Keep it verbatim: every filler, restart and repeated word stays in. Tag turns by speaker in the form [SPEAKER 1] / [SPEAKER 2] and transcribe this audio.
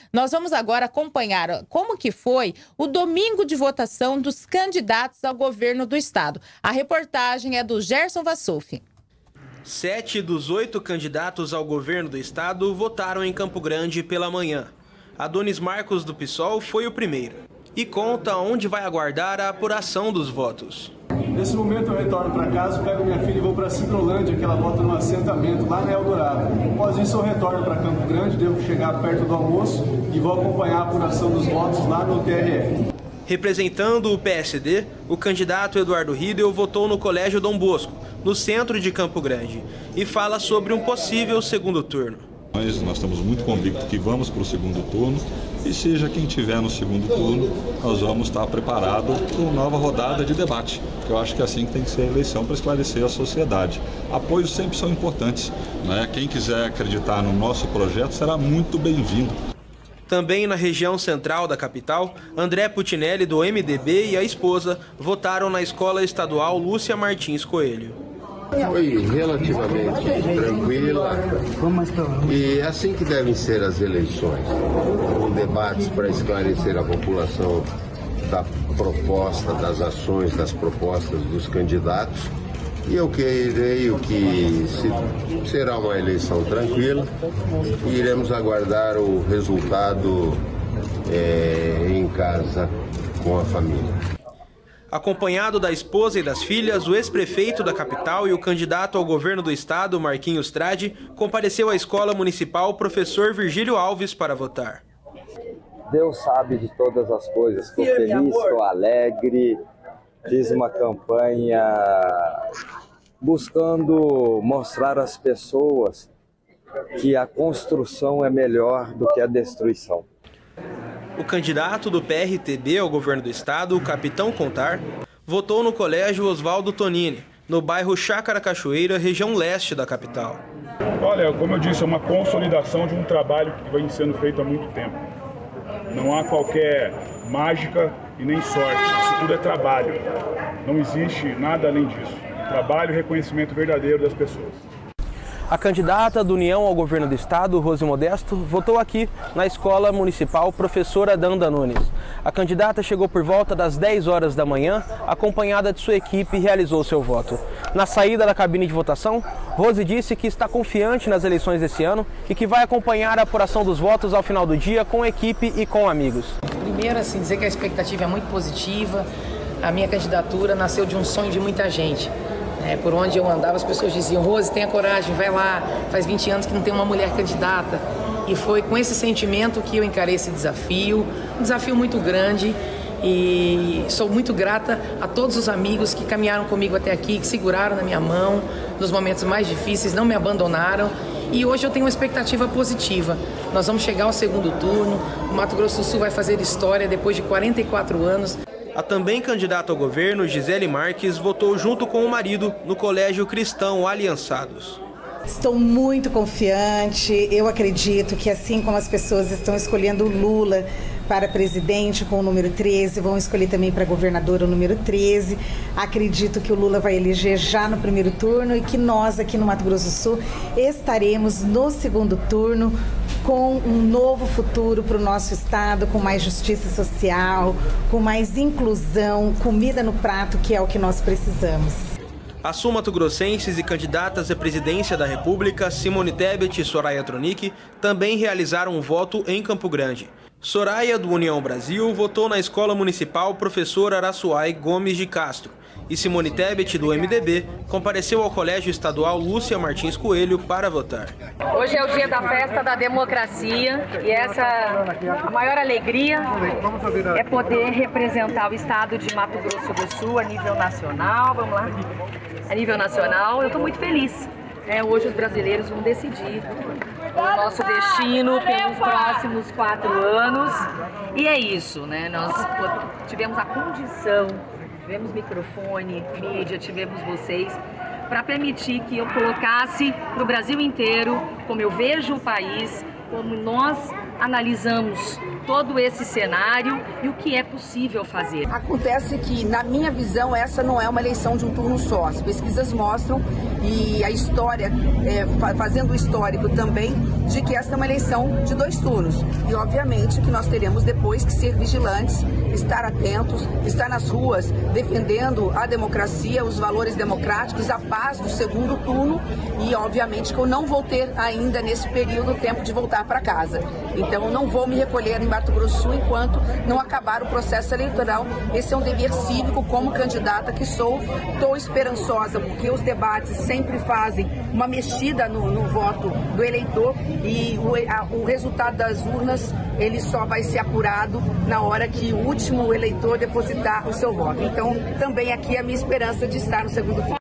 [SPEAKER 1] Nós vamos agora acompanhar como que foi o domingo de votação dos candidatos ao governo do estado. A reportagem é do Gerson Vassoufi.
[SPEAKER 2] Sete dos oito candidatos ao governo do estado votaram em Campo Grande pela manhã. Adonis Marcos, do PSOL, foi o primeiro e conta onde vai aguardar a apuração dos votos.
[SPEAKER 3] Nesse momento eu retorno para casa, pego minha filha e vou para Cidrolândia, que ela vota no assentamento lá na Eldorado. Após isso eu retorno para Campo Grande, devo chegar perto do almoço e vou acompanhar a apuração dos votos lá no T R F.
[SPEAKER 2] Representando o P S D, o candidato Eduardo Riedel votou no Colégio Dom Bosco, no centro de Campo Grande, e fala sobre um possível segundo turno.
[SPEAKER 4] Nós, nós estamos muito convictos que vamos para o segundo turno e seja quem tiver no segundo turno, nós vamos estar preparados para uma nova rodada de debate, que eu acho que é assim que tem que ser a eleição, para esclarecer a sociedade. Apoios sempre são importantes, né? Quem quiser acreditar no nosso projeto será muito bem-vindo.
[SPEAKER 2] Também na região central da capital, André Putinelli, do M D B, e a esposa votaram na Escola Estadual Lúcia Martins Coelho.
[SPEAKER 5] Foi relativamente tranquila e é assim que devem ser as eleições, com debates para esclarecer a população da proposta, das ações, das propostas dos candidatos. E eu creio que se, será uma eleição tranquila e iremos aguardar o resultado é, em casa com a família.
[SPEAKER 2] Acompanhado da esposa e das filhas, o ex-prefeito da capital e o candidato ao governo do estado, Marquinhos Tradi, compareceu à escola municipal professor Virgílio Alves para votar.
[SPEAKER 6] Deus sabe de todas as coisas, estou feliz, estou alegre, fiz uma campanha buscando mostrar às pessoas que a construção é melhor do que a destruição.
[SPEAKER 2] O candidato do P R T B ao governo do estado, o Capitão Contar, votou no Colégio Oswaldo Tonini, no bairro Chácara Cachoeira, região leste da capital.
[SPEAKER 7] Olha, como eu disse, é uma consolidação de um trabalho que vem sendo feito há muito tempo. Não há qualquer mágica e nem sorte, isso tudo é trabalho. Não existe nada além disso. Trabalho e reconhecimento verdadeiro das pessoas.
[SPEAKER 2] A candidata do União ao governo do estado, Rose Modesto, votou aqui na Escola Municipal Professora Danda Nunes. A candidata chegou por volta das dez horas da manhã, acompanhada de sua equipe, e realizou seu voto. Na saída da cabine de votação, Rose disse que está confiante nas eleições desse ano e que vai acompanhar a apuração dos votos ao final do dia com a equipe e com amigos.
[SPEAKER 8] Primeiro, assim, dizer que a expectativa é muito positiva. A minha candidatura nasceu de um sonho de muita gente. É, por onde eu andava, as pessoas diziam: Rose, tenha coragem, vai lá, faz vinte anos que não tem uma mulher candidata. E foi com esse sentimento que eu encarei esse desafio, um desafio muito grande, e sou muito grata a todos os amigos que caminharam comigo até aqui, que seguraram na minha mão nos momentos mais difíceis, não me abandonaram, e hoje eu tenho uma expectativa positiva. Nós vamos chegar ao segundo turno, o Mato Grosso do Sul vai fazer história depois de quarenta e quatro anos.
[SPEAKER 2] A também candidata ao governo, Gisele Marques, votou junto com o marido no Colégio Cristão Aliançados.
[SPEAKER 9] Estou muito confiante, eu acredito que assim como as pessoas estão escolhendo o Lula para presidente com o número treze, vão escolher também para governador o número treze. Acredito que o Lula vai eleger já no primeiro turno e que nós aqui no Mato Grosso do Sul estaremos no segundo turno com um novo futuro para o nosso estado, com mais justiça social, com mais inclusão, comida no prato, que é o que nós precisamos.
[SPEAKER 2] As sul-mato-grossenses e candidatas à presidência da República, Simone Tebet e Soraya Tronic, também realizaram um voto em Campo Grande. Soraya, do União Brasil, votou na Escola Municipal Professor Araçuai Gomes de Castro. E Simone Tebet, do M D B, compareceu ao Colégio Estadual Lúcia Martins Coelho para votar.
[SPEAKER 10] Hoje é o dia da festa da democracia e essa, a maior alegria é poder representar o estado de Mato Grosso do Sul a nível nacional. Vamos lá, a nível nacional. Eu estou muito feliz. É, hoje os brasileiros vão decidir o nosso destino pelos próximos quatro anos. E é isso, né? Nós tivemos a condição, tivemos microfone, mídia, tivemos vocês, para permitir que eu colocasse para o Brasil inteiro como eu vejo o país, como nós analisamos todo esse cenário e o que é possível fazer.
[SPEAKER 11] Acontece que, na minha visão, essa não é uma eleição de um turno só. As pesquisas mostram, e a história, é, fazendo o histórico também, de que esta é uma eleição de dois turnos. E, obviamente, que nós teremos depois que ser vigilantes, estar atentos, estar nas ruas defendendo a democracia, os valores democráticos, a paz do segundo turno. E, obviamente, que eu não vou ter ainda, nesse período, tempo de voltar para casa. Então, eu não vou me recolher em Mato Grosso do Sul enquanto não acabar o processo eleitoral. Esse é um dever cívico como candidata que sou. Estou esperançosa porque os debates sempre fazem uma mexida no, no voto do eleitor e o, a, o resultado das urnas ele só vai ser apurado na hora que o último eleitor depositar o seu voto. Então, também aqui a minha esperança de estar no segundo turno.